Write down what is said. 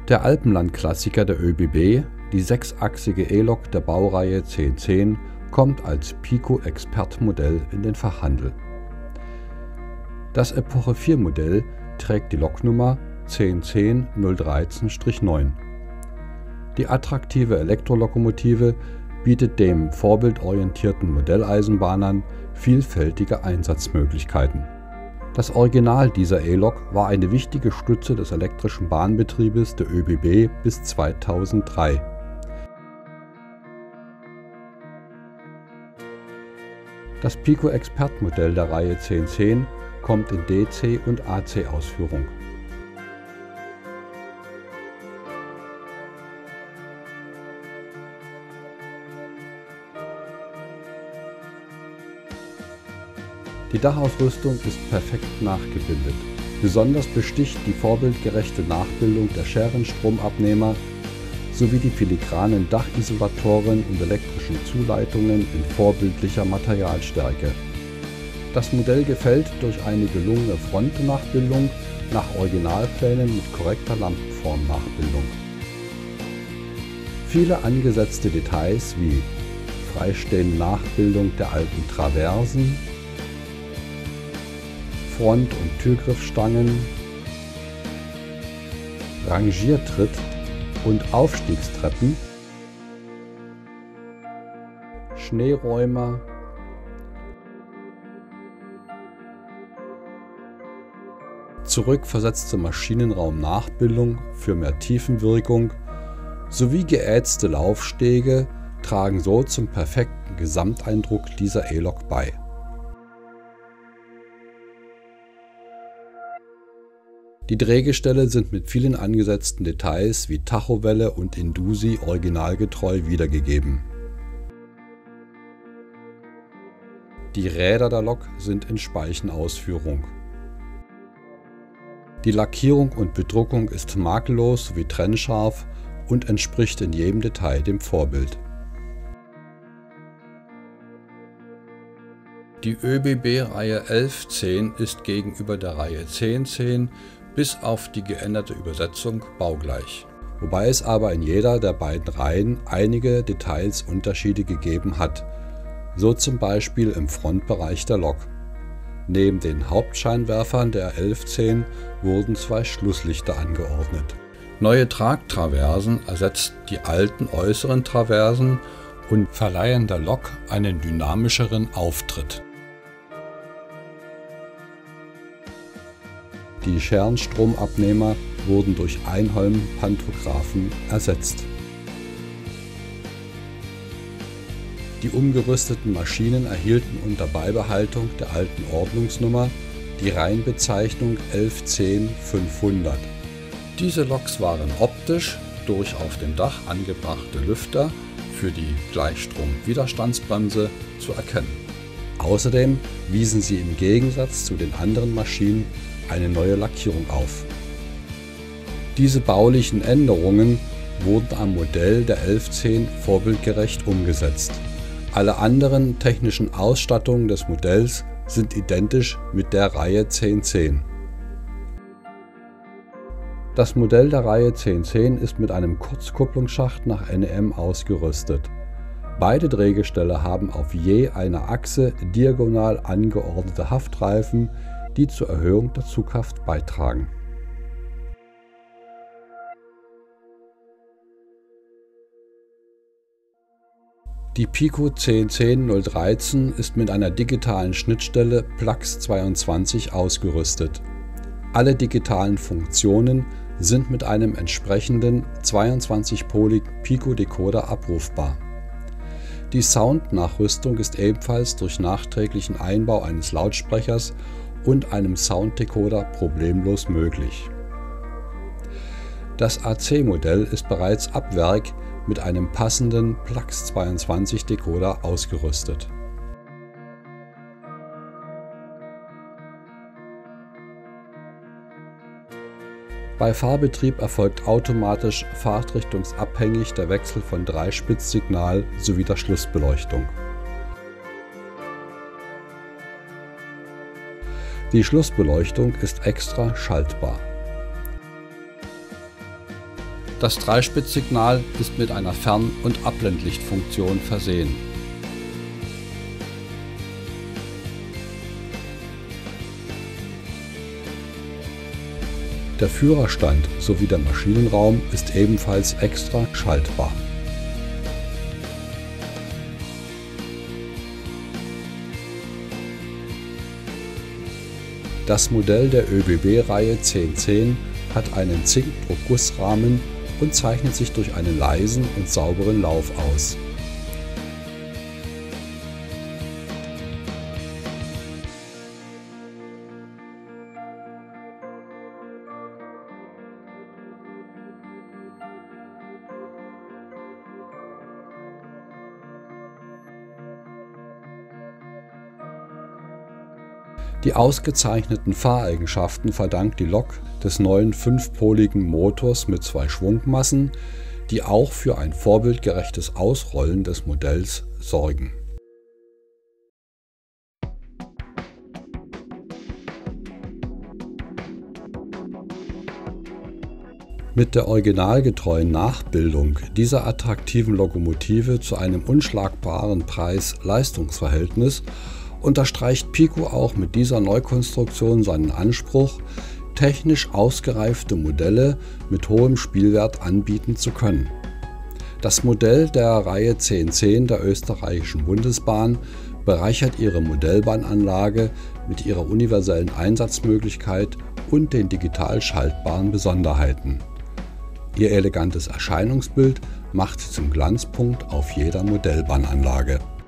Der Alpenland-Klassiker der ÖBB, die sechsachsige E-Lok der Baureihe 1010, kommt als Pico-Expert-Modell in den Fachhandel. Das Epoche 4 Modell trägt die Loknummer 1010 013-9. Die attraktive Elektrolokomotive bietet dem vorbildorientierten Modelleisenbahnern vielfältige Einsatzmöglichkeiten. Das Original dieser E-Lok war eine wichtige Stütze des elektrischen Bahnbetriebes der ÖBB bis 2003. Das Pico-Expert-Modell der Reihe 1010 kommt in DC- und AC-Ausführung. Die Dachausrüstung ist perfekt nachgebildet. Besonders besticht die vorbildgerechte Nachbildung der Scherenstromabnehmer sowie die filigranen Dachisolatoren und elektrischen Zuleitungen in vorbildlicher Materialstärke. Das Modell gefällt durch eine gelungene Frontnachbildung nach Originalplänen mit korrekter Lampenformnachbildung. Viele angesetzte Details wie freistehende Nachbildung der alten Traversen, Front- und Türgriffstangen, Rangiertritt und Aufstiegstreppen, Schneeräumer, zurückversetzte Maschinenraumnachbildung für mehr Tiefenwirkung sowie geätzte Laufstege tragen so zum perfekten Gesamteindruck dieser E-Lok bei. Die Drehgestelle sind mit vielen angesetzten Details wie Tachowelle und Indusi originalgetreu wiedergegeben. Die Räder der Lok sind in Speichenausführung. Die Lackierung und Bedruckung ist makellos sowie trennscharf und entspricht in jedem Detail dem Vorbild. Die ÖBB-Reihe 1110 ist gegenüber der Reihe 1010 bis auf die geänderte Übersetzung baugleich, wobei es aber in jeder der beiden Reihen einige Detailsunterschiede gegeben hat, so zum Beispiel im Frontbereich der Lok. Neben den Hauptscheinwerfern der 1110 wurden zwei Schlusslichter angeordnet. Neue Tragtraversen ersetzten die alten äußeren Traversen und verleihen der Lok einen dynamischeren Auftritt. Die Scherenstromabnehmer wurden durch Einholm-Pantographen ersetzt. Die umgerüsteten Maschinen erhielten unter Beibehaltung der alten Ordnungsnummer die Reihenbezeichnung 1110-500. Diese Loks waren optisch durch auf dem Dach angebrachte Lüfter für die Gleichstrom-Widerstandsbremse zu erkennen. Außerdem wiesen sie im Gegensatz zu den anderen Maschinen eine neue Lackierung auf. Diese baulichen Änderungen wurden am Modell der 1110 vorbildgerecht umgesetzt. Alle anderen technischen Ausstattungen des Modells sind identisch mit der Reihe 1010. Das Modell der Reihe 1010 ist mit einem Kurzkupplungsschacht nach NEM ausgerüstet. Beide Drehgestelle haben auf je einer Achse diagonal angeordnete Haftreifen, die zur Erhöhung der Zugkraft beitragen. Die Pico 1010-013 ist mit einer digitalen Schnittstelle Plax22 ausgerüstet. Alle digitalen Funktionen sind mit einem entsprechenden 22-poligen Pico-Decoder abrufbar. Die Soundnachrüstung ist ebenfalls durch nachträglichen Einbau eines Lautsprechers und einem Sounddecoder problemlos möglich. Das AC-Modell ist bereits ab Werk mit einem passenden Plax22-Decoder ausgerüstet. Bei Fahrbetrieb erfolgt automatisch fahrtrichtungsabhängig der Wechsel von Dreispitzsignal sowie der Schlussbeleuchtung. Die Schlussbeleuchtung ist extra schaltbar. Das Dreispitzsignal ist mit einer Fern- und Abblendlichtfunktion versehen. Der Führerstand sowie der Maschinenraum ist ebenfalls extra schaltbar. Das Modell der ÖBB-Reihe 1010 hat einen Zinkdruckgussrahmen und zeichnet sich durch einen leisen und sauberen Lauf aus. Die ausgezeichneten Fahreigenschaften verdankt die Lok des neuen 5-poligen Motors mit 2 Schwungmassen, die auch für ein vorbildgerechtes Ausrollen des Modells sorgen. Mit der originalgetreuen Nachbildung dieser attraktiven Lokomotive zu einem unschlagbaren Preis-Leistungs-Verhältnis unterstreicht Pico auch mit dieser Neukonstruktion seinen Anspruch, technisch ausgereifte Modelle mit hohem Spielwert anbieten zu können. Das Modell der Reihe 1010 der österreichischen Bundesbahn bereichert ihre Modellbahnanlage mit ihrer universellen Einsatzmöglichkeit und den digital schaltbaren Besonderheiten. Ihr elegantes Erscheinungsbild macht sie zum Glanzpunkt auf jeder Modellbahnanlage.